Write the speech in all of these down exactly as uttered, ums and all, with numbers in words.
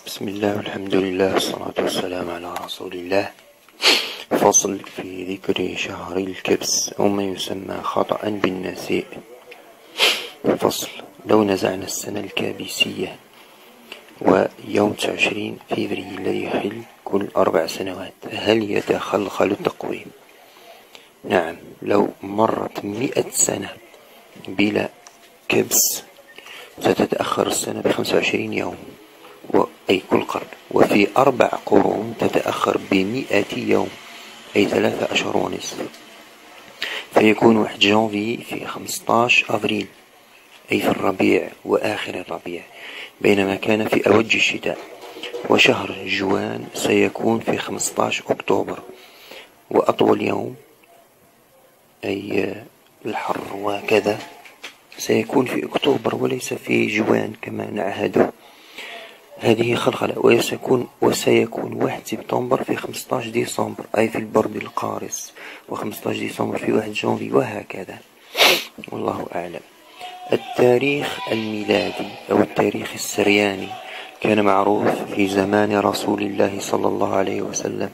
بسم الله والحمد لله والصلاة والسلام على رسول الله. فصل في ذكر شهر الكبس أو ما يسمى خطأ بالنسيء. فصل: لو نزعنا السنة الكابيسية ويوم تسعة وعشرين فيفري الذي يحل كل أربع سنوات، هل يتخلخل التقويم؟ نعم، لو مرت مئة سنة بلا كبس ستتأخر السنة بخمسة وعشرين يوم، أي كل قرن، وفي أربع قرون تتأخر بمئة يوم، أي ثلاثة أشهر ونصف، فيكون واحد جانفي في خمسطاش أفريل، أي في الربيع وآخر الربيع، بينما كان في أوج الشتاء. وشهر جوان سيكون في خمسطاش أكتوبر، وأطول يوم أي الحر وكذا سيكون في أكتوبر وليس في جوان كما نعهد. هذه خلخلة. وسيكون وسيكون واحد سبتمبر في خمسطاش ديسمبر، أي في البرد القارس، وخمسطاش ديسمبر في واحد جانفي، وهكذا. والله أعلم. التاريخ الميلادي أو التاريخ السرياني كان معروف في زمان رسول الله صلى الله عليه وسلم،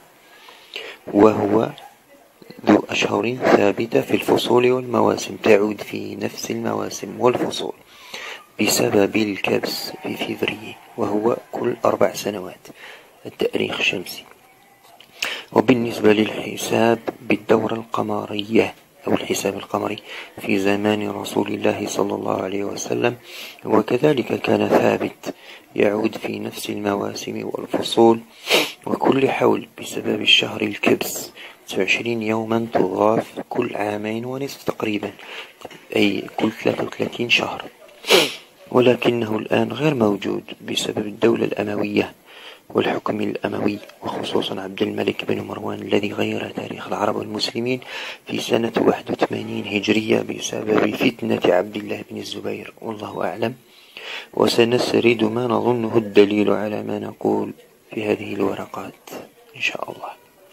وهو ذو أشهر ثابتة في الفصول والمواسم، تعود في نفس المواسم والفصول بسبب الكبس في فيفري، وهو كل أربع سنوات، التاريخ الشمسي. وبالنسبة للحساب بالدورة القمرية أو الحساب القمري في زمان رسول الله صلى الله عليه وسلم، وكذلك كان ثابت، يعود في نفس المواسم والفصول وكل حول بسبب الشهر الكبس، تسعة وعشرين يوما تضاف كل عامين ونصف تقريبا، أي كل ثلاثة وثلاثين شهر. ولكنه الآن غير موجود بسبب الدولة الأموية والحكم الأموي، وخصوصا عبد الملك بن مروان الذي غير تاريخ العرب والمسلمين في سنة واحد وثمانين هجرية بسبب فتنة عبد الله بن الزبير، والله أعلم. وسنسرد ما نظنه الدليل على ما نقول في هذه الورقات إن شاء الله.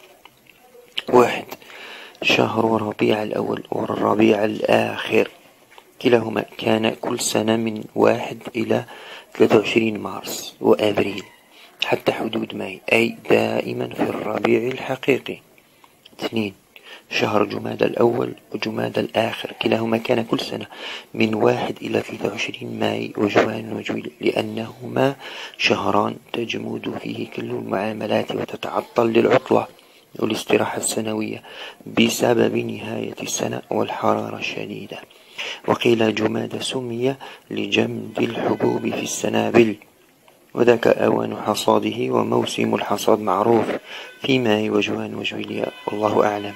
واحد: شهر ربيع الأول والربيع الآخر كلاهما كان كل سنة من واحد إلى ثلاثة وعشرين مارس وأبريل حتى حدود ماي، أي دائما في الربيع الحقيقي. اثنين: شهر جماد الأول وجماد الآخر كلاهما كان كل سنة من واحد إلى ثلاثة وعشرين ماي وجوان وجويل، لأنهما شهران تجمد فيه كل المعاملات وتتعطل للعطلة والاستراحة السنوية بسبب نهاية السنة والحرارة الشديدة. وقيل جماد سمي لجمد الحبوب في السنابل، وذاك أوان حصاده، وموسم الحصاد معروف في ماي وجوان وجويلية، والله أعلم.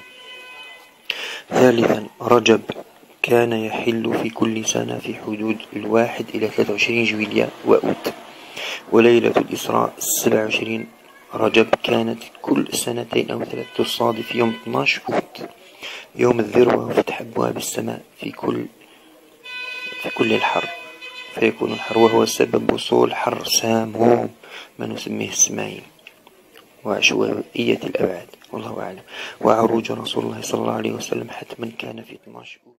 ثالثا: رجب كان يحل في كل سنة في حدود الواحد إلى ثلاثة وعشرين جويلية وأوت. وليلة الإسراء سبعة وعشرين رجب كانت كل سنتين أو ثلاث تصادف يوم اثناشر أوت، يوم الذروة وفتح أبواب السماء في كل في كل الحر، فيكون الحر وهو سبب وصول حر ساموم ما نسميه السمايم وعشوائية الأبعاد، والله أعلم. وعروج رسول الله صلى الله عليه وسلم حتما كان في اثناشر